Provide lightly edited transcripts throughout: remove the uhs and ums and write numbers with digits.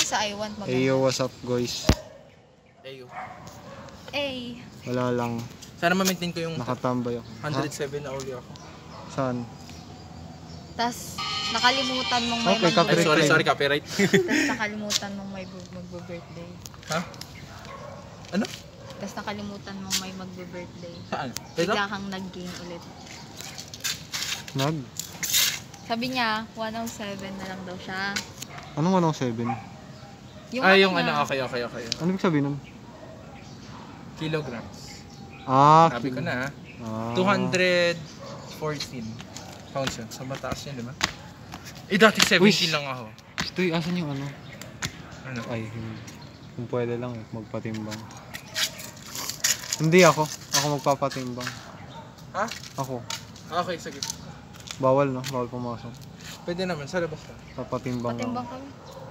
sa I want maganda. Ayo, what's up guys? Ayo. Ay. Wala lang. Sana ma-maintain ko yung Nakatambay ako. 107 na uli ako. Saan? Tas nakalimutan mong may Okay, copyright. Sorry, copyright. Tas nakalimutan mong may magbe-birthday. Ha? Ano? Tas nakalimutan mong may magbe-birthday. Saan? Bigla kang nag-gain ulit. Sabi niya, 107 na lang daw siya. Anong 107? Yung niya, okay. Ano ibig sabihin nun? Kilograms. Sabi ko na, 214 pounds yun. Sa mataas yun, di ba? Dati 17 Uy, lang ako. Stoy, asan yung ano? Ano? Ay, kung pwede lang magpatimbang. Hindi ako. Ako magpapatimbang. Ha? Ako. Okay, sige. Bawal no? Bawal pumasok. Pwede naman, sa labas na. Papatimbang patimbang ako.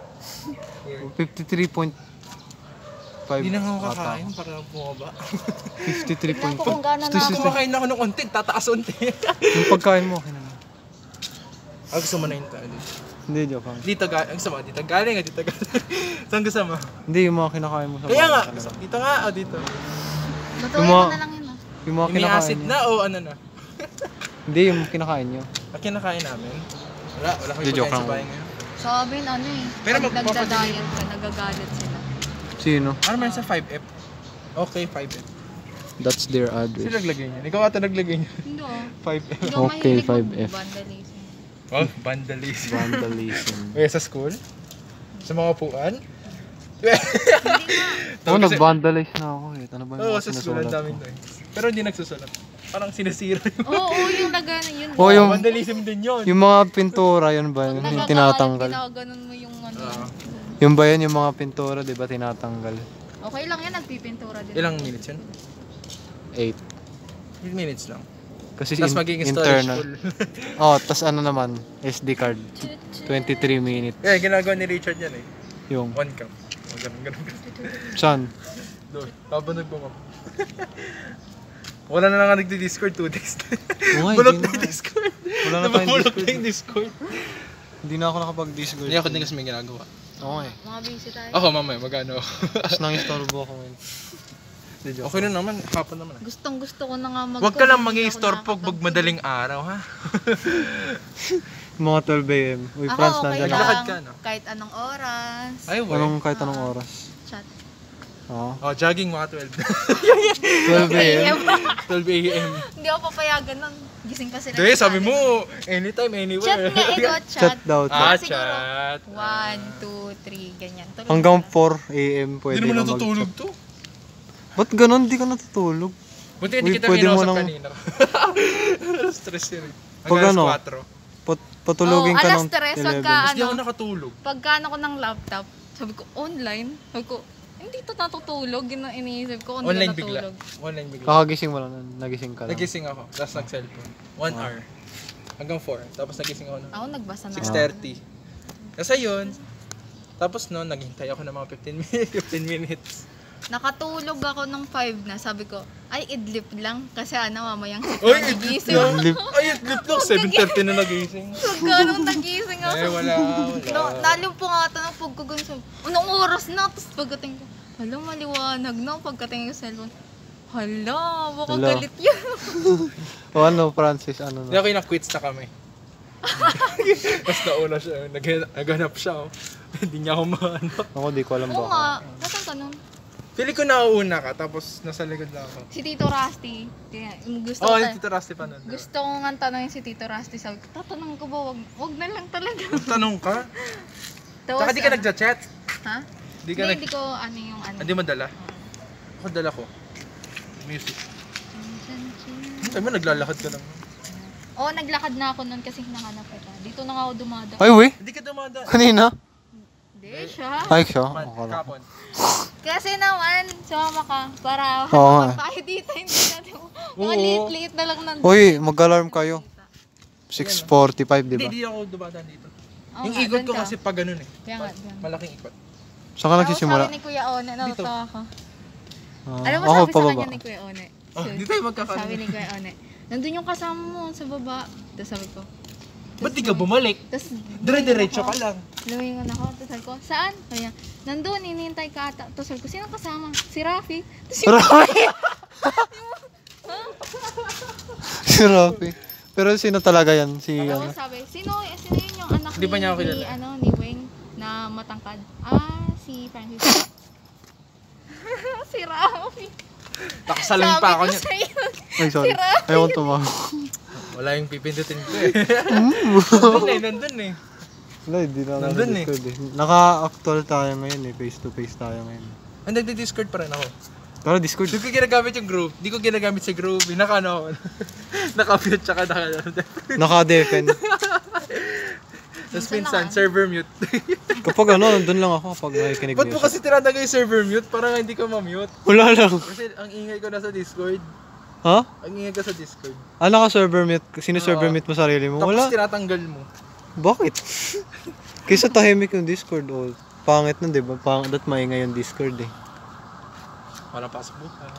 kami. 53.5. Hindi na ako kakain para bumaba. Tignan ko kung gaano na Kung ako. kumakain ako ng konti, tataas unti. Yung pagkain mo, okay na lang. Gusto mo na yung tayo dito. Hindi, joke lang. Dito galing, gusto mo? Dito galing. Saan gusto mo? Hindi, yung mga kinakain mo sa Kaya nga, bahay. dito nga o dito. Lutuin Yung mo mga- na lang yun ah. Yung mga May kinakain acid nyo. na o ano na? Hindi, yung kinakain nyo. Ang kinakain namin? Wala kami Hindi, joke pagkain sa lang. bahay ngayon. Sabi ano eh. Pero Pag magpapadali- nagda-diet ka, nagagalit sila. Sino? Ano man sa 5F? Okay, 5F. That's their Sino address. naglagay niya? Ikaw ata naglagay niya. Hindi ah. 5F. Hindi ako Okay, mahilig 5F. mag-vandalism. Oh, vandalism. Vandalism. Kaya sa school? Sa mga upuan? Hindi nga. Oo, nag-vandalize na ako eh. Ano ba yung Oo, mga sa school sinusulat ang daming ko? doon. Pero hindi nagsusulat. Parang sinasira yung... Oo, yung nagana yun. Oo, yung- vandalism din yun. Yung mga pintura, yun ba? Yung Nagagalit, tinatanggal. ginaganon mo yung ano. Yung ba yun, yung mga pintura, di ba, tinatanggal? Okay lang yan, nagpipintura din. Ilang minutes yun? 8. 8 minutes lang. Kasi Tapos magiging storage internal. full. Oh, tas ano naman, SD card. 23 minutes. Kaya ginagawa ni Richard yan eh. Yung, 1 cup. Ganun. saan? Doon. Habang nagbuka. Wala na lang nagdi-Discord 2 days. Oo nga, Bulok hindi na na. yung Discord. Wala na tayong Bulok Discord. na yung Discord. Hindi na ako nakapag-Discord. Hindi ako din kasi may ginagawa. Oo nga eh. Mga busy tayo. Ako mamaya, magano ako. Tapos nangistorbo ako ngayon. Okay na naman, hapon naman. Gustong gusto ko na nga mag- Huwag ka lang mag-i-store pag madaling araw, ha? Mga 12 AM. Uy, Ako Franz, okay nandyan Naglakad lang. ako. ka, no? Kahit anong oras. Ay, Anong kahit anong oras. Chat. Oo. Oh, jogging mga 12 AM. 12 a.m. Hindi ako papayagan nun. Gising pa sila. Hindi, sabi mo, anytime, anywhere. Chat nga, ito, chat. Chat daw. Ah, Chat. Siguro, chat. 1, 2, 3, ganyan. Tulog Hanggang na. 4 AM pwede Hindi naman ka natutulog mag-chat. to. Ba't ganun? Di ka natutulog? Buti hindi Uy, kita pwede mo kinausap nang- kanina. Stress yun eh. Pag Hanggang ano? alas 4. Patulogin ka alas ng 3, 11. wagka Hindi ako ano. nakatulog. Pagka ano ko ng laptop, sabi ko, online. Sabi ko, hindi to natutulog. Yun ang iniisip ko, hindi Online na bigla. natulog. Online bigla. Kakagising mo lang. Nagising ka lang. Nagising ako, tapos nag-cellphone. 1 hour. Hanggang 4. Tapos nagising ako ng Ako nagbasa na. 6:30. Kasi yun. Tapos noon, naghintay ako ng mga 15 minutes. Nakatulog ako ng 5 na. Sabi ko, ay, idlip lang. Kasi ano, mamayang Oy, nagising. Idlip. Ay, idlip lang. 7:30 na nagising. Pagka nung nagising ako. Eh, wala. No, nalumpo nga ito ng pagkagun sa... Anong oras na? Tapos pagkating ko, hala, maliwanag na. Pagkating ko sa cellphone, hala, baka Hala. galit yun. O ano, Francis, ano Hindi na? ako na-quits na kami. Tapos nauna siya, naghanap siya. Oh. Hindi niya ako mahanap. Ako di ko alam Oo ba. nga, nasan ka nun? Pili ko nauuna ka, tapos nasa likod lang ako. Si Tito Rusty. Gusto Oo, ko yung Tito Rusty pa nun. Gusto ko nga tanongin si Tito Rusty. Sabi ko, tatanong ko ba? Wag na lang talaga. Tanong ka? Tapos, Saka di ka nagja-chat? Ha? Di ka Hindi ko ano yung ano. Hindi mo dala? Ako dala ko. Music. Sabi mo, naglalakad ka lang. Oo, naglakad na ako nun kasi hinahanap kita. Dito na nga ako dumada. Ay, we? Hindi ka dumada. Kanina? Hindi siya. Ay, siya. Akala ko. Kapon. Kasi naman, sumama ka para Oo nga. tayo dito. Hindi natin mga Oo. liit-liit na lang nandun. Uy, mag-alarm kayo. 6:45, di ba? Hindi ako dumada dito. Oo Yung nga, ikot dun ko ka. kasi pag ganun eh. Kaya nga, dyan. Malaking ikot. Saan ka nagsisimula? Sabi ni Kuya One, natutuwa ako. Ah, Alam mo, ako, sabi sa pababa. kanya ni Kuya One. Oh, hindi tayo magkakaroon. Sabi ni Kuya One, nandun yung kasama mo sa baba. Tapos sabi ko, Ba't di ka bumalik? Tapos, Dire-diretso ka lang. lumingon ako. Tapos sabi ko, saan? Kaya, nandun, inihintay ka ata. Tapos sabi ko, sino kasama? Si Rafi. Tapos yung, Rafi! Si Rafi. Pero sino talaga yan? Si ano? tapos sabi, sino yun yung anak Di ba niya ako kilala? ni Weng na matangkad? Ah, si Francis. Si Rafi. Nakasalang pa ako niya. sa'yo. Ay, sorry. Si Rafi. Ayaw tumawa. Wala yung pipindutin ko eh. Nandun eh. Wala, hindi na Nandun eh. Discord eh. Naka-actual tayo ngayon eh. Face to face tayo ngayon. Nagdi-Discord pa rin ako. Pero Discord. Hindi ko ginagamit yung group. Hindi ko ginagamit sa group. Naka-ano ako. Naka-mute tsaka Naka-defen. Tapos minsan, server mute. Kapag ano, nandun lang ako kapag nakikinig Ba't mo music. kasi tinatanggal yung server mute? Parang hindi ko ma-mute. Wala lang. Kasi ang ingay ko nasa Discord. Ha? Ang ingay ko sa Discord. Ah, naka-server mute. Sino-server Oo. mute mo sarili mo? Tapos Wala. tinatanggal mo. Bakit? Kaysa tahimik yung Discord. Oh, pangit nun, di ba? Pangit at maingay yung Discord eh. Wala pasok bukas.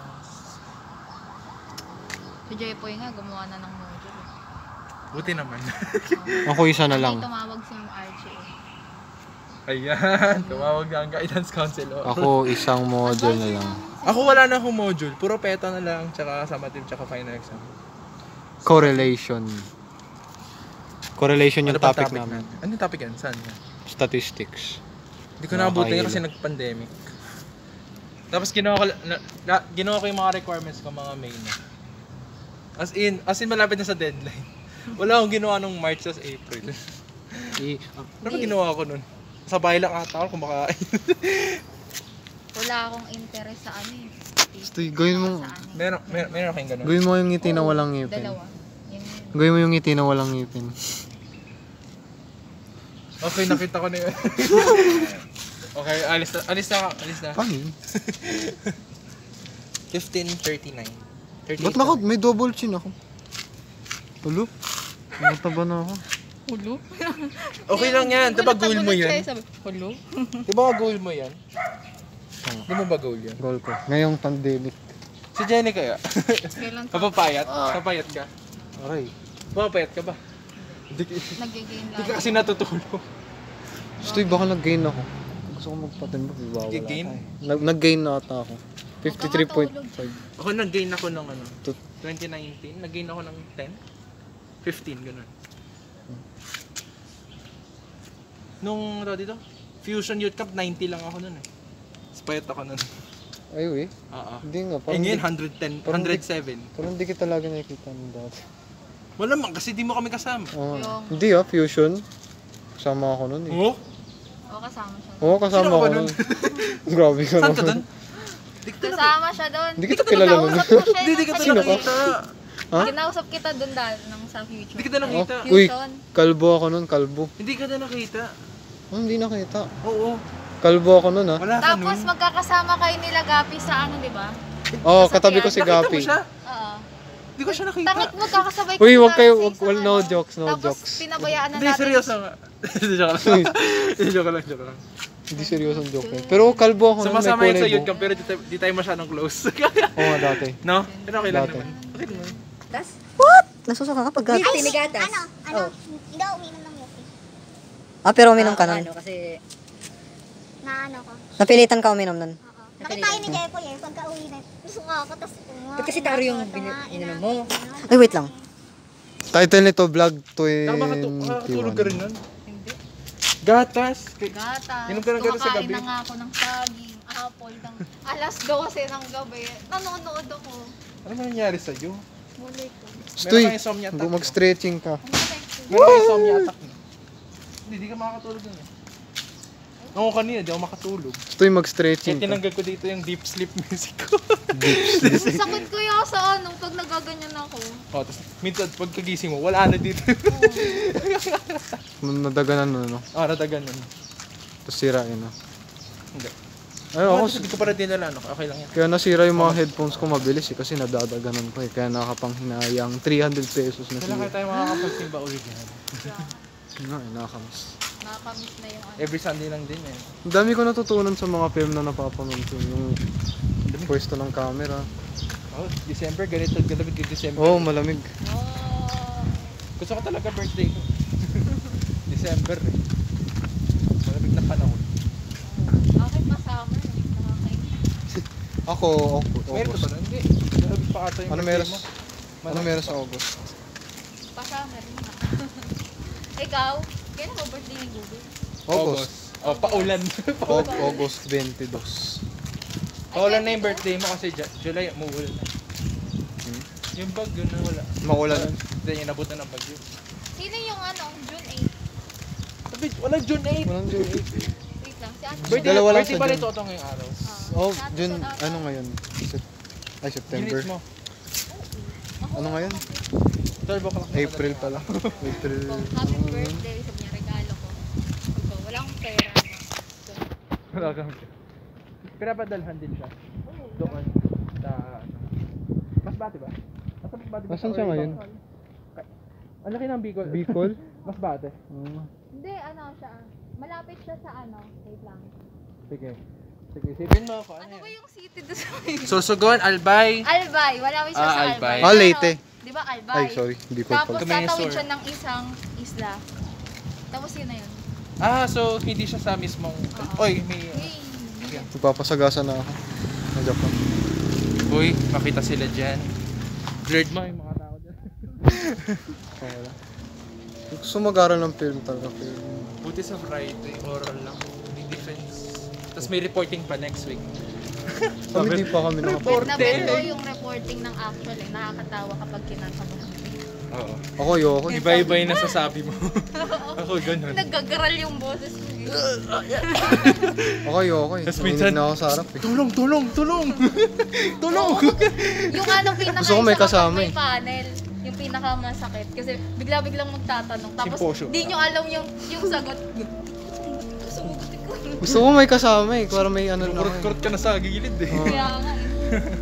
Si Jepoy nga, gumawa na ng module. Buti naman. Ako isa na lang. May tumawag si Archie. Ayan. Tumawag na ang guidance counselor. Ako isang module na lang. Ako wala na akong module. Puro PETA na lang. Tsaka summative tsaka final exam. Correlation. Correlation yung Ano bang topic namin. natin? Ano yung topic yan? Saan yan? Statistics. Hindi ko naabutin Nakakahilo. kasi nag-pandemic. Tapos ginawa ko yung mga requirements ko, mga main. As in malapit na sa deadline. Wala akong ginawa nung March sa April. Ano ba ginawa ko nun? Sa bahay lang ata ako kumakain. Wala akong interest sa ano eh. Gusto, gawin mo, Sa ano eh. Meron kayong ganun? gawin mo yung ngiti na walang ngipin. Dalawa. Yun yun. Gawin mo yung ngiti na walang ngipin. Okay, nakita ko na yun. Okay, alis na. Paano yun? 15:39. 38. Ba't may double chin ako? Ulo? Mataba na ako. Hulo? Okay lang yan. Diba goal mo yan? Sabi, hulo? Diba goal mo yan? Di mo ba goal yan? Goal ko. Ngayong pandemic. Si Jenny kaya? Kailan pa? Papapayat? Papayat ka? Aray. Papapayat ka ba? Nag-gain Hindi ka lang. kasi natutulog. Gusto, baka nag-gain ako. Gusto ko magpatimbak. Bawala Nag-gain? tayo. Nag-gain na ata ako. 53.5. Ako nag-gain ako ng ano, Tut- 2019. Nag-gain ako ng 10? 15, ganun. Nung dito, Fusion Youth Cup, 90 lang ako nun eh. Spayat ako nun. Ay, eh. Oo. Hindi nga. Eh ngayon, parang 110, 107. Parang hindi kita lagi nakikita ng dati. Wala man, kasi di mo kami kasama. Hindi Fusion. Kasama ako nun eh. Oo? Oo, kasama siya. Oo, kasama Sino ka ako ba nun. Grabe ka Saan ka naman. dun? Di kita Kasama siya doon. Hindi kita kilala nun. Kinausap ko siya. Hindi kita Sino ka? nakita. Ha? Kinausap kita doon nang sa future. Hindi kita nakita. Uy, Fusion. kalbo ako nun, kalbo. Hindi ka na nakita. Hindi nakita. Oo. Kalbo ako nun Wala ka nun. Tapos magkakasama kayo nila Gapi sa ano, di ba? Oo, katabi ko si Nakita mo Gapi. siya? Oo. Hindi ko siya nakita. Tangik magkakasabay Uy, kasi wag kayo, tayo sa wag, isang no ano. jokes, no Tapos jokes. pinabayaan na Hindi, natin. seryoso nga. Joke lang. Joke lang. Hindi seryosong joke eh. Pero kalbo ako nun, may Sumasama yun kulay sa youth buhok. camp pero di tayo masyadong close. Oo nga dati. No? Pero okay lang Dati. naman. Okay naman. Nasusuka ka pag Ay, tinigatas. Ano? Hindi ako uminom ng coffee. Ah, pero uminom ka nun. kasi... Na ano ko. Napilitan ka uminom nun. Oo. Nakita yun ni Jepo eh, pagka uwi na. Gusto ko ako, tapos Ba't kasi taro yung ininom mo? Ay, wait lang. Title nito, vlog Nakakatulog ka 21. rin nun? Gatas. Gatas. Inom ka ng gatas sa gabi? Kumakain na nga ako ng saging, apple, ng alas 12 ng gabi. Nanonood ako. Ano ba nangyari sa'yo? Mulay ko. Stoy, Meron kang insomnia attack. mag-stretching ka. Meron kang insomnia attack. Hindi ka makakatulog nun eh. Ako kanina, di ako makatulog. Stoy, Kaya mag-stretching ka. tinanggal ko dito yung deep sleep music ko. Sakit kaya sa ano, pag nagaganyan ako. Oh, tapos minsan pagkagising mo, wala na dito. Nadaganan mo, no? Oh, natagan nun. Tapos sirain, no? Hindi. Ay, Ako, ako, hindi ko pa rin dinala, ano, okay lang yan. kaya nasira yung mga headphones ko mabilis eh, kasi nadadaganan ko eh. Kaya nakapanghinayang 300 pesos na Kailan kaya siya. tayo makakapagsimba ulit yan? Nga, nakakamiss. Nakakamiss na yung ano. Every Sunday lang din eh. Ang dami ko natutunan sa mga film na napapanood ko. Yung pwesto ng camera. Oh, December, ganito, ganito December. Oo, malamig. Oh. Gusto ko talaga birthday ko. December eh. Malamig na panahon. Bakit pa summer? Nakakainis. Ako, Meron August. ba nun? Hindi. Malamig pa ata yung Ano birthday meron? mo. Ano meron sa August? Pa summer na. Ikaw? Kailan mo birthday ni Google? August. Oh, paulan. August 22. Paulan na yung birthday mo kasi July, umuulan na. Yung bagyo na wala. Maulan. Hindi, inabutan ng bagyo. Sino yung June 8? Sabi, walang June 8. Walang June 8. Wait lang, si Ate Birthday, Dalawa lang birthday sa ba June. nito ito ngayong araw? Oh, Sa June, Ate Sol ano ngayon? September. Units mo. Ano ngayon? 12 o'clock na April pala. April. Happy birthday, sabi niya, regalo ko. So, wala akong pera. So, Wala kang. Pinapadalhan din siya. Doon. Sa Masbate ba? Masbate ba? Nasaan siya ngayon? Ang laki ng Bicol. Bicol? Masbate. hindi, siya. Malapit siya sa wait lang. Sige. Sige, sipin mo ako. Ano Ano ba yan? yung city doon sa Susugon, Albay. Albay, malapit siya sa Albay. Albay. Leyte. Di ba Albay? Ay, sorry. Bicol Tapos pala. Camarines tatawid Sur. siya ng isang isla. Tapos yun na yun. So hindi siya sa mismong... Oy, may... Hey, Magpapasagasa na ako. Sa Japan. Uy, makita sila dyan. Blurred mo yung mga tao dyan. Wala. Gusto mag-aral ng film talaga. Film. Buti sa Friday, oral lang. May defense. Tapos may reporting pa next week. Kami di pa kami nakapag. nabigo yung reporting ng actual eh. Nakakatawa kapag kinanta mo. Oo. Ako yoko. Iba-iba yung nasasabi mo. Ako ganun. Naggagaral yung boses ko eh. Ako yoko eh. Tas Narinig minsan- na ako sa harap eh. Tulong! Tulong! Tulong! Tulong! Yung pinaka Gusto ko may isa kapag kasama may eh. panel. Yung pinaka masakit. Kasi bigla-biglang magtatanong. Tapos Symposium. di nyo alam yung sagot. Sumugot ko. Gusto ko may kasama eh. Para may ano na ako eh. Kurot-kurot ka na sa gilid eh. Oo. Kaya nga eh.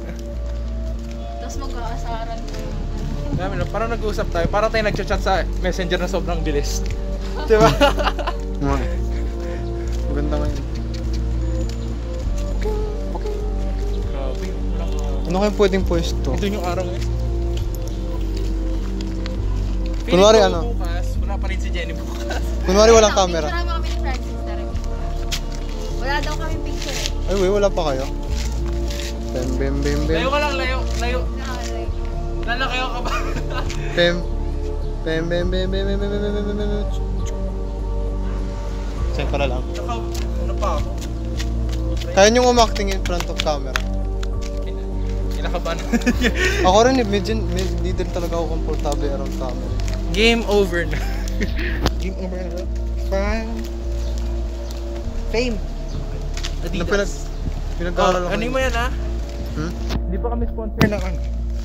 Tapos mag-aasaran ko yung Dami na, parang nag-uusap tayo. Parang tayo nag-chat sa messenger na sobrang bilis. Diba? Mga. Maganda ngayon. Grabe. Ano kayong pwedeng pwesto? Ito yung araw ngayon. Kunwari Feeling ko ano? Bukas, wala pa rin si Jenny bukas. Kunwari walang camera. Marami kami ni Francis Tarek. Wala daw kami picture eh. Ay, wala pa kayo. Bem, bem, bem, bem. Layo ka lang, layo. Layo. Like, Lalakayo ka ba? Bem. Bem, bem, bem, bem, bem, bem, bem, bem, bem, bem. Sa'yo para lang. Ano pa ako? Kaya niyong umacting in front of camera. Kinakabahan. Ako rin eh, hindi din talaga ako komportable around camera. Game over na. Game over na. Fame. Ano Adidas. pinag-aaral ako. Ano mo yan ha? Hmm? Hindi pa kami sponsor ng ano.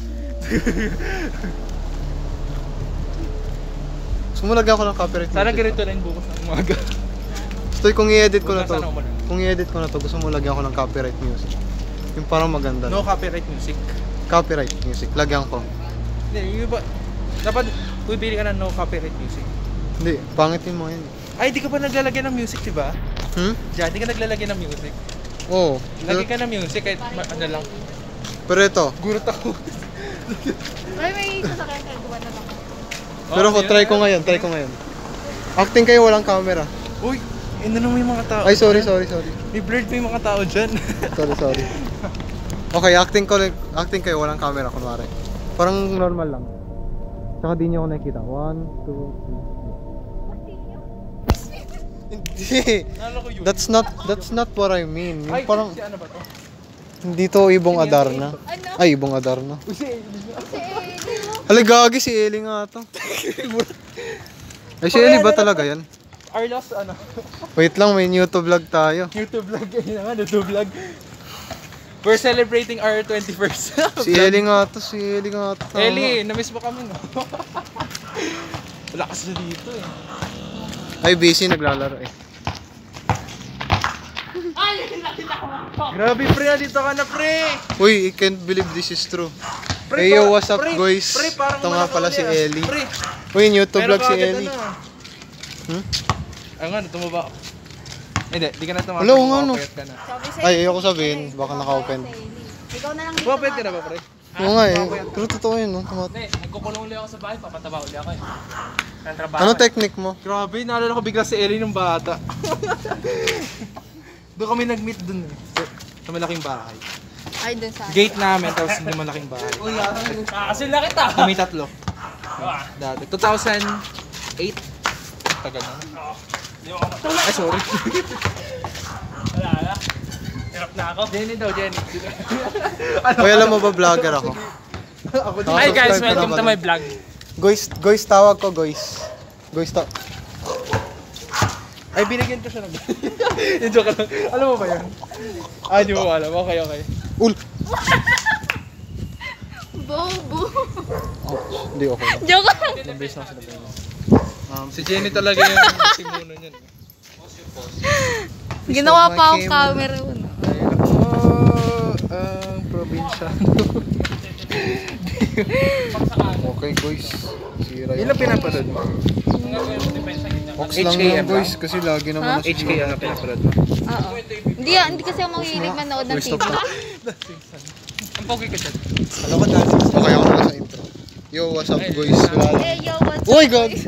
Gusto mo lagyan ko ng copyright Sana music? ganito rin bukas ng umaga. Gusto kung i-edit ko na to. Sana umaga. Kung i-edit ko na to, gusto mo lagyan ko ng copyright music. Yung parang maganda. No No. copyright music. Copyright music. Lagyan ko. Hindi, yung iba. Dapat pipili ka ng no copyright music. Hindi, pangitin mo yun. Ay, di ka pa naglalagay ng music, di ba? Hmm? Diyan, di ka naglalagay ng music. Oo. Lagi ka ng music kahit ano lang. Pero ito. Gurot ako. may sasakyan kayo, gawa na lang. Pero ko, try ko ngayon. Acting kayo walang camera. Uy, ano naman yung mga tao? Ay, sorry. May blurred pa yung mga tao dyan. Sorry. Okay, acting kayo walang camera, kunwari. Parang normal lang. Tsaka di niyo ako nakikita. 1, 2, 3. Hindi. Nalo ko yun. That's not what I mean. Yung Ay, parang si ano ba to? dito Ibong Adarna. Ano? Ay, Ibong Adarna. Uy, si Kasi di mo. Haligagi si Eli nga to. Ay, si Eli ba talaga yan? Arlos, ano? Wait lang, may YouTube vlog tayo. YouTube vlog. Ayun na nga, YouTube vlog. We're celebrating our 21st. Si Eli nga to. Tama. Eli, na-miss mo kami, no? Wala kasi dito eh. Ay, busy naglalaro eh. Grabe, pre, dito ka na, pre! Uy, I can't believe this is true. Pre, Hey yo, pa- what's up pre, guys? pre, parang Ito nga malaki pala ulit, si ah. Eli. Pre, Uy, YouTube meron vlog ka si agad, Eli. ano, ah. Hmm? Ay nga, tumaba ako. Hindi, di ka na tumaba. Wala, nga, no. Papayat ka na. Sabi sa'yo, Ay, ayoko sabihin. Baka naka-open. ikaw na lang dito. Papayat ka na ba, pre? Oo nga eh. Pero totoo yun, no? Hindi, magkukulong ulit ako sa bahay, papataba ulit ako eh. Ano technique mo? Grabe, naalala ko bigla si Ellie nung bata. Doon kami nag-meet dun eh. Sa malaking bahay. Ay, dun sa... Gate namin, tapos yung malaking bahay. Kasi na kita. Kami tatlo. Dati. 2008. Tagal na. Ay, sorry. Wala na. Hirap na ako. Jenny daw, Jenny. Uy, alam mo ba vlogger ako? Hi guys, Subscribe ka welcome to naman. my vlog. Goys tawag ko, Goys. Goys to. Ay, binigyan ko siya ng... Yung joke lang. Alam mo ba yan? Ay, di mo alam. Okay, okay. Ul! Bobo. Ouch, hindi okay lang. Joke lang. Nabase na sila. Si Jenny talaga yung simuno niyan. Ginawa my pa akong camera. camera. Ay, ako, ang probinsya. Okay, Goys. Sira Ilan pinapanood mo? Ox lang yan, HKM Goys. Kasi lagi naman HK ang pinapanood mo? Oo. Hindi kasi ako mahilig manood ng Goys, TV. stop na. Ang pogi ka dyan. Alam ko dance. Okay, ako na sa intro. Yo, what's up, Goys? Wala lang. Eh, yo, what's Oh my up, God! guys?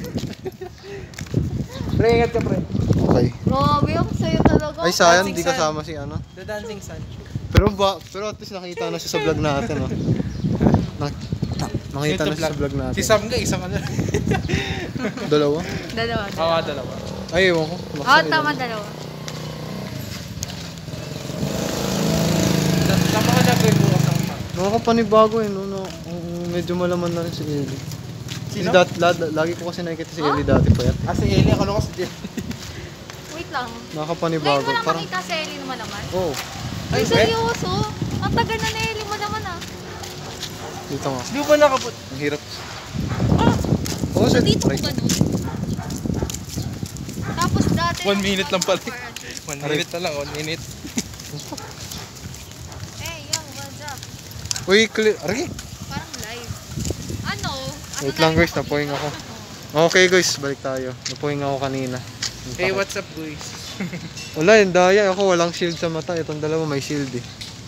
Pre, ingat ka pre. Okay. Grabe, ang sayo talaga. Ay, sayang, hindi kasama si ano. The Dancing Sun. Pero at least nakita na siya sa vlog natin, oh. Nakita na siya sa vlog natin. Si Sam nga, isang ano. Dalawa? Dalawa. Oo, dalawa. Ay, ewan ko. Oo, tama, dalawa. Tama ka na kayo bukas ang pa. Nakakapanibago eh, no? Medyo malaman na rin si Ellie. Kasi lagi ko kasi nakikita si Ellie dati pa yan. Ah, si Ellie, ako si Jenny. Wait lang. Nakakapanibago. Ngayon mo lang Parang, makita si Ellie naman naman. oh, Ay, seryoso? Ang tagal na Ellie mo naman ah. dito nga. Di ba nakaput? Ang hirap. Oo, So, sir. dito Right. ko ba nun? Tapos dati... 1 minute lang pala. 1 Aray. minute na lang, 1 minute. Eh, yo, what's up? Uy, clear. Aray! Parang live. Ano? Wait lang guys, napuwing ako. Okay guys, balik tayo. Napuwing ako kanina. Hey, what's up guys? Wala, yung daya. Ako walang shield sa mata. Itong dalawa may shield eh.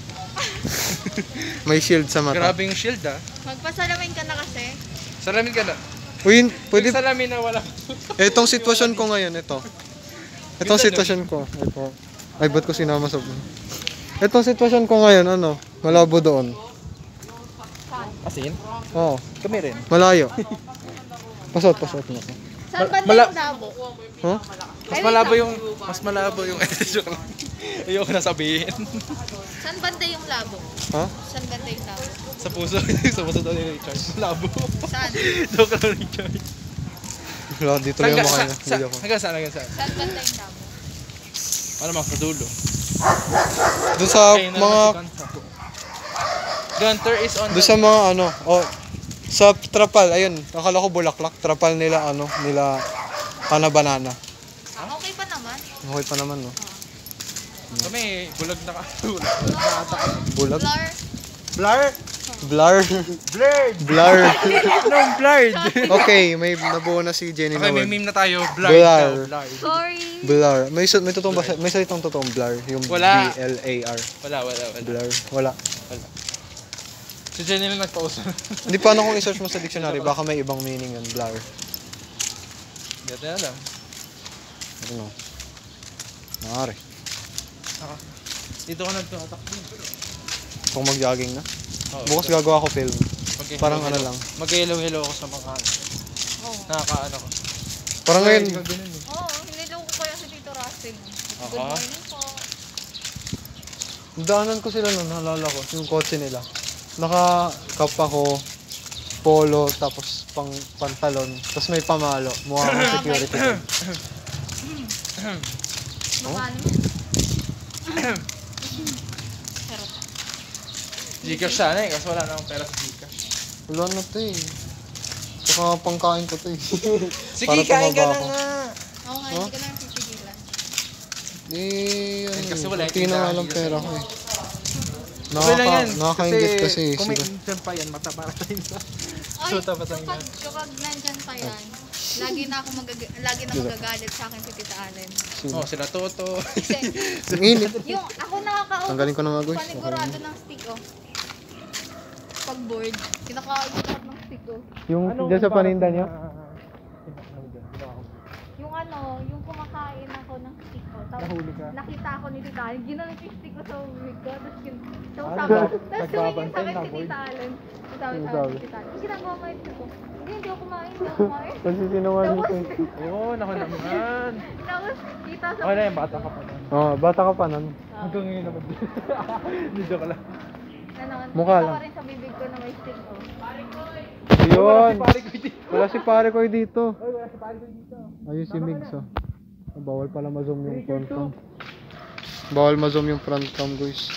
May shield sa mata. Grabe yung shield ah. Magpasalamin ka na kasi. Salamin ka na. Uy, pwede. Yung salamin na wala. Itong sitwasyon ko ngayon, ito. Itong sitwasyon ko. Ito. Ay, ba't ko sinama sa... Itong sitwasyon ko ngayon, ano? Malabo doon. Asin? Oo, Kami rin. malayo. Pasot mo ko. Saan banda mala- yung labo? Huh? Mas malabo yung joke lang. Ayoko na sabihin. Saan banda yung labo? Ha? Saan banda yung labo? Sa puso, sa puso daw ni Richard. Malabo. Saan? Joke lang Richard. Wala, dito lang yung makanya. Hindi ako. Hanggang saan, hanggang saan? Saan banda yung labo? Ano mang sa dulo. Doon sa Okay, na mga... naman si Gunter. Gunter is on Doon sa mga ano... Oh, sa trapal, ayun. Akala ko bulaklak. Trapal nila, ano, nila... Banana. Okay pa naman. Okay pa naman, no? Kami, bulag na ka. Bulag? Blur. Blur? Blur. Blurred! Blur. Anong blurred? Okay, may nabuo na si Jenny Okay, na may word. meme na tayo. Blur. Blurred daw. Blurred. Sorry. Blur. May totoong may salitang totoong blur. Yung Wala. B-L-A-R. Wala. Blur. Wala. Si Jenny lang nagpauso. Hindi paano kung i-search mo sa dictionary, baka may ibang meaning yun, blur. Hindi natin alam. I don't know. Maaari. Dito ko nagtumatak din. Kung mag-jogging na. Oo, Bukas gagawa ko film. mag-hello- Parang ano lang. Mag-hello ako sa mga Oo. nakakaano ko. Parang ngayon, Ikaw ganun eh. Oo, hinilong ko kaya si Tito Russell. Good Aha. morning po. daanan ko sila nun, naalala ko, yung kotse nila. Naka-cup ako, polo, tapos pantalon, tapos may pamalo. Mukha akong security guard. Magkano? Gcash sana eh, kasi wala na akong pera sa Gcash. Wala na to eh. Saka pangkain ko to eh. Sige, Para kain ka tumaba na ako. nga. Oo nga, hindi ka lang pipigilan. Eh, Kasi ano, wala hindi na nga lang dito pera sa ko eh. Okay lang yan. Nakakaingit kasi kung may sila. intern pa yan, mata para tayo sa... Ay, So, tapos ang kapag nandyan pa yan, lagi na magagalit sa akin si Tita Allen. Oh, sila Toto. Kasi, Ang init. yung ako nakakaubos, Tanggalin ko na nga, guys. panigurado ng stick, oh. Pag bored, kinakaubos lahat ng stick, oh. Yung dyan sa paninda niya? Nahuli ka. Nakita ako ni Tita Allen, ginanong yung stick ko sa wig ko, tapos Ano? tapos tumingin sa akin si Nagbabantay, Tita Allen. Sabi Ano sa sabi? akin si Tita Allen, "Ang ginagawa mo yung stick ko?" Hindi ako kumain, hindi ako kumain. Kasi sinungaling ko. Oo, naku naman. Tapos, kita sa Okay na yung bata ka pa nun. Oo, bata ka pa nun. Hanggang ngayon naman. Hindi joke lang. Mukha Kita lang. ko rin sa bibig ko na may stick ko. Ayun! Pare ko dito. Wala si pare ko dito. Oy, wala si pare ko dito. Ayun si Migs oh. Bawal pala ma-zoom yung front cam. Bawal ma-zoom yung front cam guys.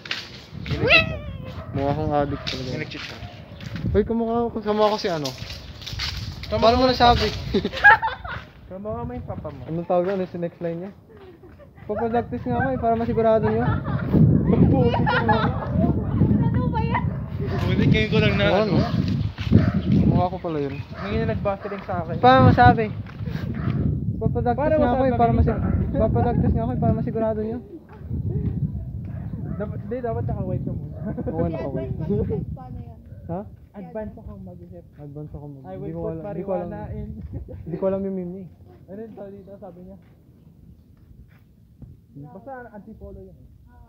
Mukha kang addict talaga. Nag-cheat ka. Uy, kamukha ko si ano? Paano mo nasabi? Kamukha mo yung papa mo. Anong tawag doon? Ano si next line niya? Papadagtis nga ako eh, para masigurado nyo. Ano ba yan? Buti ngayon ko lang na Ano? Mukha ko pala yun. Ngayon na nag-bustling sa akin. Paano masabi? Papadagtis Paano nga ako masabi? eh, papadagtis nga ako eh, para masigurado nyo. Dapat naka-white ka muna. Oo, naka-white. Paano yan? Ha? Advance ako mag-isip. Advance ako mag... I Hindi will ko put alam. marijuana in. Hindi ko alam yung meme niya eh. Ano yung tawag dito? Sabi niya. Basta antipolo yun eh.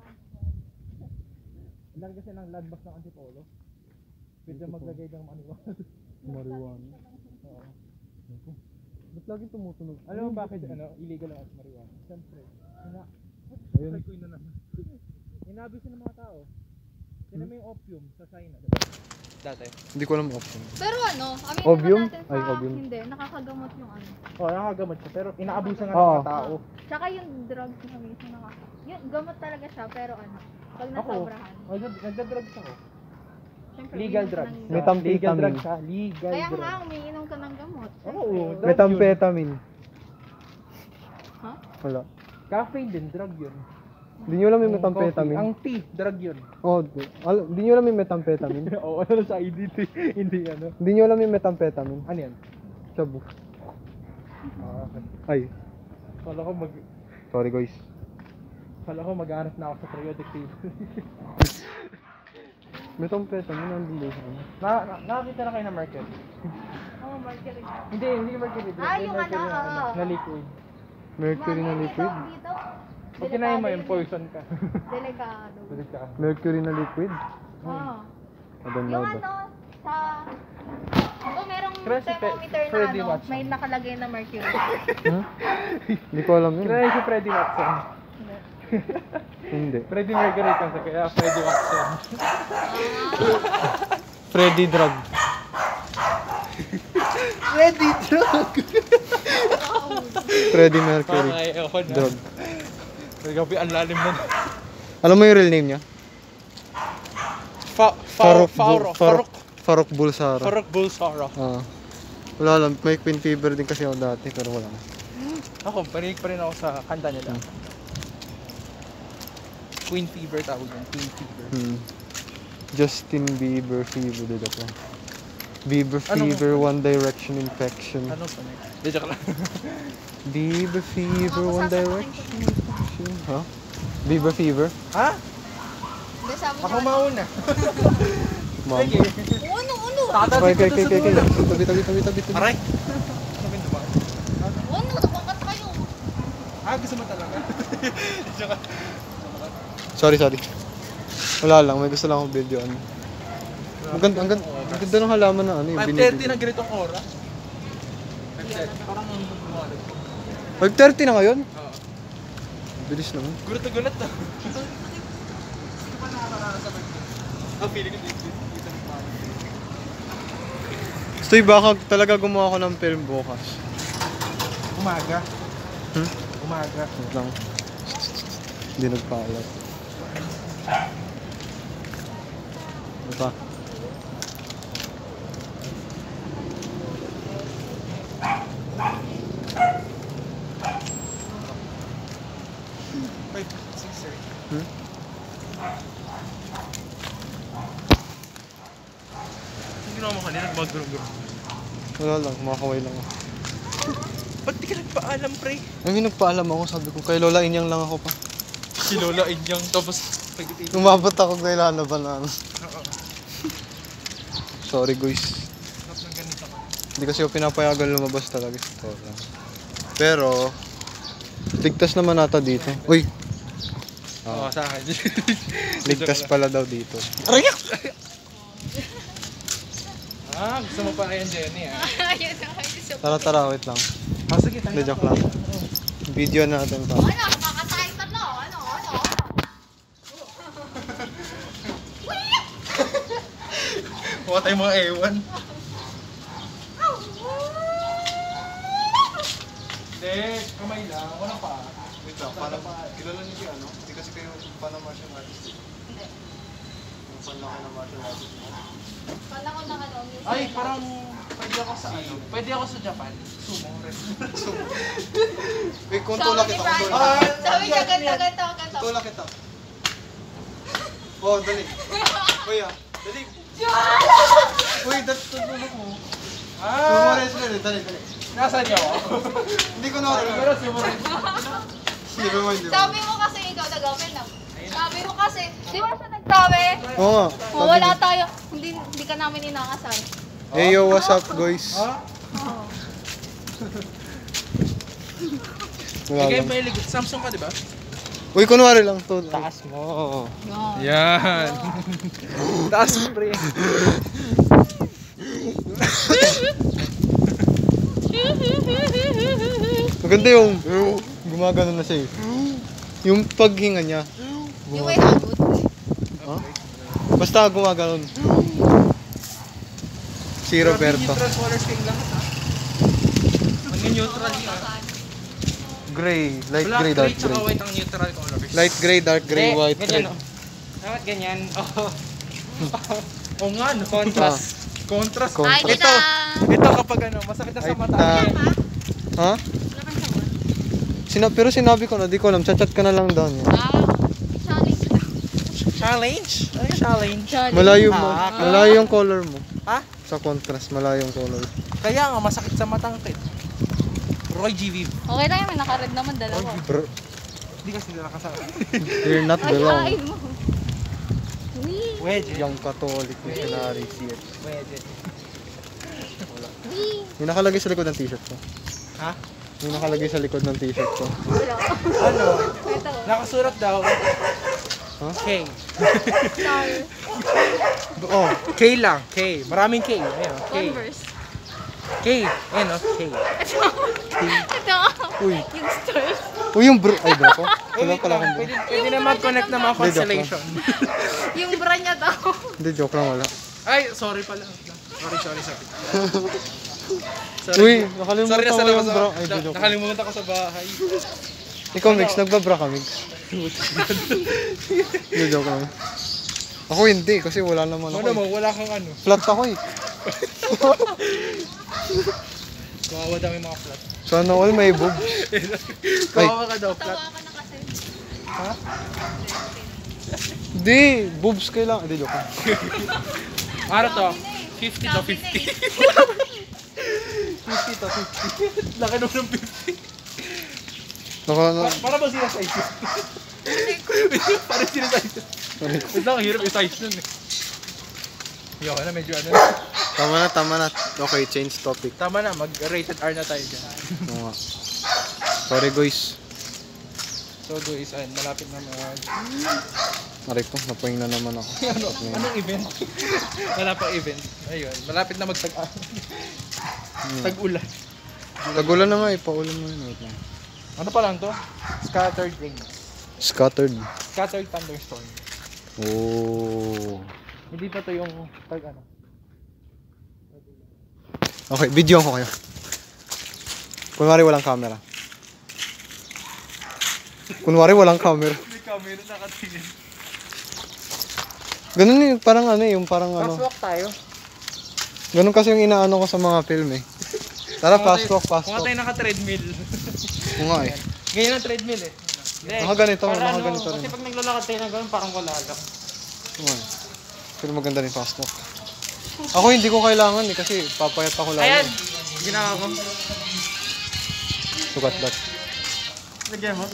Ilan kasi ng landmark ng antipolo. Pwede maglagay ng maniwala. Marijuana. Oo. Ba't lagi tumutunog? Alam mo bakit illegal ang marijuana? Siyempre. Ayun. Try ko yun na naman. Inabis ng mga tao. Yan naman yung opium sa China. Dati. Hindi ko alam option. Pero ano, aminin Obium? naman natin sa Ay, obium. hindi, nakakagamot yung ano. Oo, nakagamot siya. Pero inaabusan nga Oo. ng mga tao. Tsaka yung drugs na mismo yung gamot talaga siya, pero ano, pag Ako, nasobrahan. nagda-drugs ako. Syempre, Legal uminom ka drugs. ng- Methamphetamine. Legal drugs ha. Legal Kaya drugs. nga, umiinom ka ng gamot. Oo, drug Methamphetamine. Ha? Wala. yun. Caffeine din, drug yun. Hindi nyo alam yung Ang methamphetamine? coffee, Ang tea, drug yun. Oh, hindi nyo alam yung methamphetamine? Oo, ano sa ID tea. Hindi ano. Hindi nyo alam yung methamphetamine? Ano yan? Shabu. Okay. Ay, Kala ko sorry guys. mag-aanap na ako sa periodic table. Methamphetamine, nandun doon sa ano. Nakakita na kayo ng market? Oo, mercury. Hindi mercury. Ah, yung mercury ano, na, oo. na liquid. Mercury na liquid? Dito, Pag kinain mo yung poison ka. delikado. Balik ka. Mercury na liquid? Oo. I don't Yung know ano, sa... Kung merong Kaya si thermometer na Freddy ano, Watson. may nakalagay na mercury. Huh? Hindi ko alam yun. Kaya si Freddy Watson. Hindi. Freddy Mercury kasi kaya Freddy Watson. Freddy Drug. Freddy drug! Freddy Mercury. Okay, ako na. Drug. Nagabi, ang lalim na. Alam mo yung real name niya? Farok Bulsara. Farok Bulsara. Wala lang, may queen fever din kasi ako dati pero wala na. Ako, parinig pa rin ako sa kanta nila. Queen fever tawag yan. Queen fever. Justin Bieber fever din ako. Bieber Anong- fever, One Direction infection. Ano pa na? Di, joke lang. Bieber fever, One Direction infection. Ha? Bieber fever? Ha? Hindi, sabi Ako niya, mauna. Mama. Ano? Okay, okay. Tabi. Aray! Ano ba yung dumaan? Ano? Nabakat kayo. Gusto mo talaga? Joke lang. Sorry. Wala lang, may gusto lang akong video. Ano. Ang ganda ng halaman na ano yung 5:30 binibigyan. na ganitong oras. 5:30. Parang ang bumalag. 5:30 na ngayon? Oo. Bilis naman. Gulat na gulat ah. Hindi pa nakakaranas sa birthday. Feeling ko dito ng parang. Stoy, baka talaga gumawa ko ng film bukas. Umaga. Hmm? Umaga. Wait lang. Hindi nagpaalat. Ano pa? Wait, 6:30. Hmm? Ang ginawa mo kanina, nagbagurong-gurong. Wala lang, kumakaway lang ako. Ba't di ka nagpaalam, pre? Ay, may nagpaalam ako, sabi ko, kay Lola Inyang lang ako pa. Si Lola Inyang, tapos pag-itin. Umabot ako kay Lana Banana. Oo. Sorry guys. Sarap ng ganito ka. Hindi kasi ako pinapayagan lumabas talaga sa Lola. Pero, Ligtas naman ata dito. Uy, Oo, sa akin. ligtas pala daw dito. Gusto mo pa yan, Jenny, Ayun na, ayun. Tara, wait lang. Sige, Hindi, joke lang. Video natin to. Ano, nakakatayin ka na. Ano? Kuha tayo mga ewan. Hindi, kamay lang. Walang pa. Wait lang, kilala niyo si ano? Hindi kasi kayo paano martial artist. Hindi. Yung fan lang kayo ng martial artist. Kala ko na ano. Ay, parang pwede ako sa ano. Pwede ako sa Japan. Sumo. Wait, kung tulak kita, kung tulak kita. Sabi niya, ganito. Tulak kita. Oh, dali. Uy, dali. Uy, tulak mo. Sumores na rin, dali. Nasaan niyo ako? Hindi ko na Pero sumurod. Hindi mo, hindi mo. Sabi mo kasi ikaw nag-open na. Sabi mo kasi, di ba siya nagsabi? Oo nga. Oh, wala tayo. Hindi ka namin inakasal. Hey yo, what's up guys? Wala Ikaw lang. may ligot. Samsung ka, di ba? Uy, kunwari lang to. Taas mo. Yan. Taas pre. Maganda yung gumagano na siya eh. Yung paghinga niya. Yung may hagot. Ha? Basta gumagano. Si Roberto. Neutral colors kayong lahat, ha? Mag-neutral yun. Gray, light Black, gray, gray, dark tsaka gray. white ang neutral colors. Light gray, dark gray, white, red. Dapat ganyan. O nga, no? Contrast. Contrast. Contrast. Ay, kita. Ito kapag ano, masakit na sa mata. Ha? Pero sinabi ko na, di ko alam. Chat ka na lang doon. Challenge na. Challenge? Ano yung challenge? Malayo mo. Malayo yung color mo. Ha? Sa contrast, malayo yung color. Kaya nga, masakit sa matang kit. Roy G. Viv. Okay lang yun, may naka-red naman dalawa. Bro, Hindi kasi nila kasama. you're not Ay, belong. kain mo. Wee. Wedge. Yung Catholic missionary siya. Wedge. Wee. Yung nakalagay sa likod ng t-shirt ko. Ha? Yung nakalagay sa likod ng t-shirt ko. Wala. Ano? Ito. Nakasulat daw. Ha? K. Star. Oh, K lang. K. Maraming K. Ayan, K. Converse. K. Ayan, K. Ito. uy. Yung stars. Uy, yung bro. Ay, bro ko. Eh, Wala wait pala lang. akong bro. Pwede na mag-connect na mga Hindi, joke lang. constellation. Yung bra niya daw. Hindi, joke lang wala. Ay, sorry pala. Sorry. Uy, Sorry nakalimutan na ko sa yung labas. bro. Ay, di, joke lang. Nakalimutan ko sa bahay. Ikaw, Mix, nagbabra ka, Mix. Hindi, joke lang. Ako hindi, kasi wala naman ako. Ano mo, wala kang ano. Flat ako eh. Kawawa daw yung mga flat. Sana all may boob. Kawawa ka daw, flat. Tawa ka na kasi. Hindi, boobs kailangan. Hindi, joke lang. Ano to? 50 to 50. 50 to 50. Laki naman ng 50. Para ba sila size? Para sila size. Wait lang, ang hirap i-size nun eh. Yoko na, medyo ano. Tama na. Okay, change topic. Tama na, mag-rated R na tayo dyan. Oo nga. Sorry, guys. So guys, ayun, malapit na Aray ko, napaing na naman ako. Anong event? Wala pang event. Ayun, malapit na tag-ulan. Tagulan na nga, ipaulan mo yun. Wait lang. Ano pa lang to? Scattered rains. Scattered. Scattered thunderstorm. Oh. Hindi pa to yung ano. Okay, video ko kayo. Kunwari walang camera. May camera nakatingin. Ganun yung parang ano yung parang ano. Fast walk tayo. Ganun kasi yung inaano ko sa mga film eh. Tara, fast walk. Kung tayo naka-treadmill. Oo nga eh. Ganyan ang treadmill eh. Nakaganito Para ano, rin. kasi pag naglalakad tayo ng gano'n, parang wala lang. Oo nga eh. Pero maganda rin fast walk. Ako hindi ko kailangan eh kasi papayat ako lalo. Ayan! Ginawa ko. Sugat that. Lagyan mo.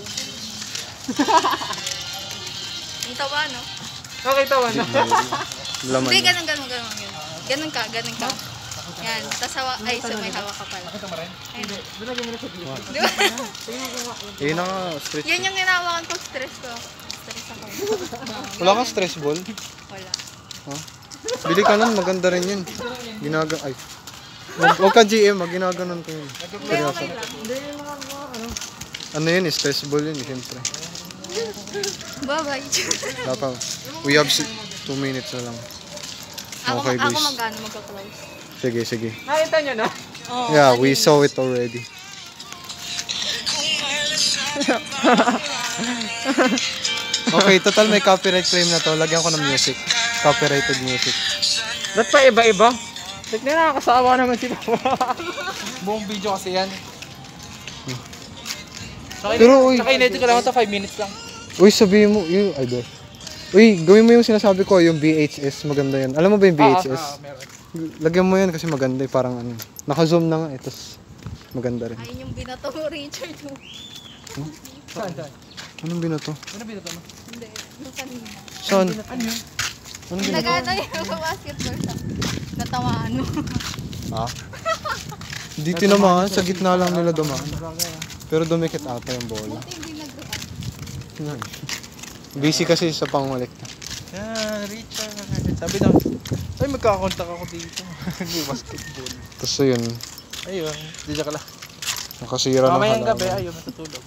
Yung tawa, no? Okay, tawa na. Laman. Hindi, niya. ganun ka. Ganun ka. Yan. Tapos hawak. Ay, so may hawak ka pala. Nakita mo rin? Hindi. Di na nga, stretch. Yan yung ginawakan ko stress ko. Stress ako. Wala kang stress ball? Wala. Bili ka nun, maganda rin yun. Ay. Huwag ka GM, ginaganon ko yun. Hindi, Seryoso. okay lang. Ano yun, stress ball yun, siyempre. Bye-bye. Dapat, we have 2 minutes na lang. Ako, Okay, ako guys. magka-close. Sige. Nakita nyo na? Oh, Yeah, we saw it already. Okay, total may copyright claim na to. Lagyan ko ng music. Copyrighted music. Ba't pa iba-iba? Ba't na nakakasawa naman si Papa? Buong video kasi yan. Pero, uy. Saka inedit ko lang ito 5 minutes lang. Uy, sabihin mo, yung idol. Uy, gawin mo yung sinasabi ko, yung VHS, maganda yan. Alam mo ba yung VHS? Meron. Lagyan mo yan kasi maganda, parang ano. Naka-zoom na nga, tapos maganda rin. ayun yung binato mo, Richard. Saan? Anong binato? Ano binato mo? Hindi, yung kanina. Saan? Ano yun? Anong binato? Nagana yung basketball sa natawaan mo. Ah? Hindi tinamaan, sa gitna lang nila dumaan. Pero dumikit ata yung bola. Hindi nag-react. Yan. Busy kasi sa pangulikta. Yan, Richard. Sabi daw, ay magkakontak ako dito. Hindi basketball. Tapos yun, Ayun, di ka lang. nakasira ng Mamayang gabi, halaman. ayun, matutulog.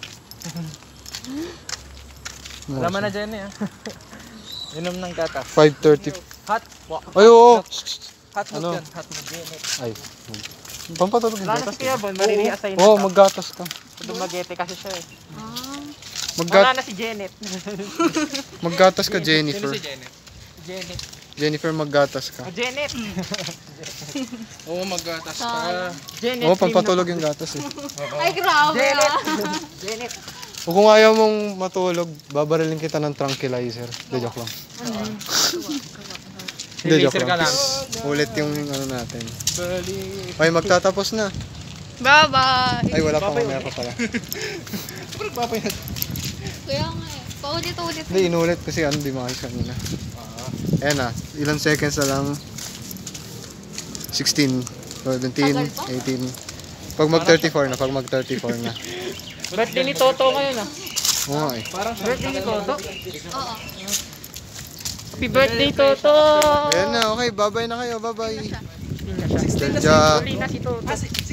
Alam mo na dyan eh. Inom ng gatas. 5:30. Hot. Ay, oo! Hot mug Ano? yan. Hot mug yan. Ay. Pampatulog yung Wala na gatas. si Kuya Bon, mariri-assign Oo, na to. maggatas ka. Dumagete kasi siya eh. Wala Maggat na si Janet. maggatas ka, Sino Jennifer. si Janet? Janet. Jennifer, maggatas ka. Oh, Janet. Oo, maggatas ka. Janet. Oo, pampatulog yung gatas eh. Ay, grabe Janet. ah. Janet. O kung ayaw mong matulog, babarilin kita ng tranquilizer. Hindi, joke lang. Hindi, joke Laser ka lang. lang. Ulit yung ano natin. Ay, magtatapos na. Bye-bye. Ay, wala pa, mamaya pa pala. Kaya nga eh. Paulit-ulit. Hindi, inulit kasi ano, di makayos kanina. Ayan na, ilang seconds na lang. 16, 17, 18. Pag mag-34 na, pag mag-34 na. Birthday ni Toto ngayon ah. Oo nga eh. Birthday ni Toto. Oo. Happy birthday Toto. Ayan na, okay, bye-bye na kayo, bye-bye. Hindi na siya. Dadya. Huli na si Toto.